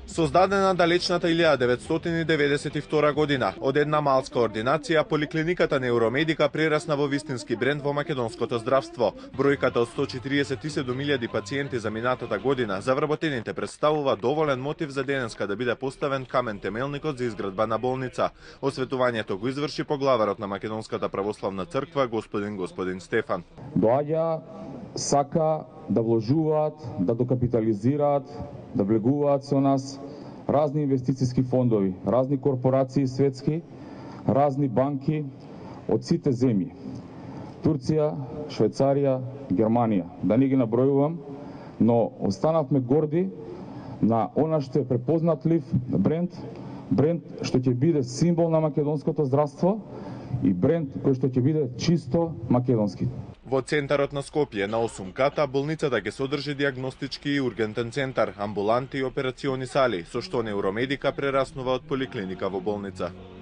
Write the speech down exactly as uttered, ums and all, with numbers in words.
Создадена далечната илјада деветстотини и деветдесет и втора година, од една малска ординација, поликлиниката Neuромedica прерасна во вистински бренд во македонското здравство. Бројката од сто четириесет и седум илјади пациенти за минатата година за вработените представува доволен мотив за денеска да биде поставен камен темелникот за изградба на болница. Осветувањето го изврши поглаварот на Македонската православна црква, господин господин Стефан. Доаѓа, сака да вложуваат, да докапитализираат, да влегуваат со нас разни инвестициски фондови, разни корпорации светски, разни банки од сите земји. Турција, Швајцарија, Германија, да не ги набројувам, но останавме горди на она што е препознатлив бренд, бренд што ќе биде символ на македонското здравство и бренд кој што ќе биде чисто македонски. Во центарот на Скопје, на осум ката, болницата ќе содржи диагностички и ургентен центар, амбуланти и операциони сали, со што Neuромedica прераснува од поликлиника во болница.